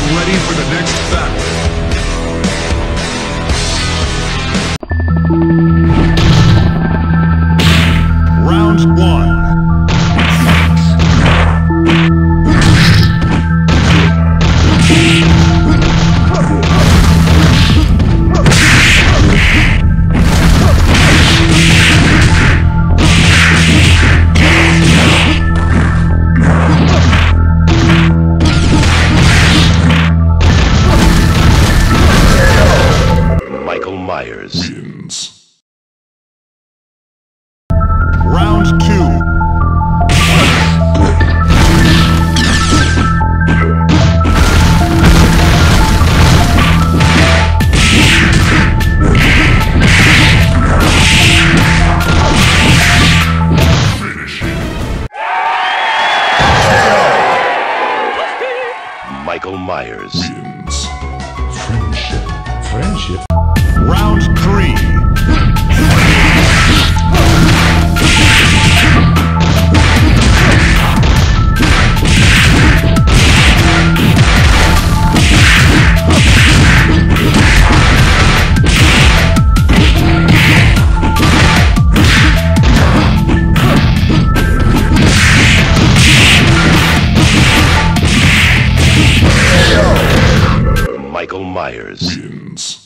ready for the next battle. Round one. Michael Myers Wins. Round two. Michael Myers Wins. Friendship. Round three. Michael Myers Wins.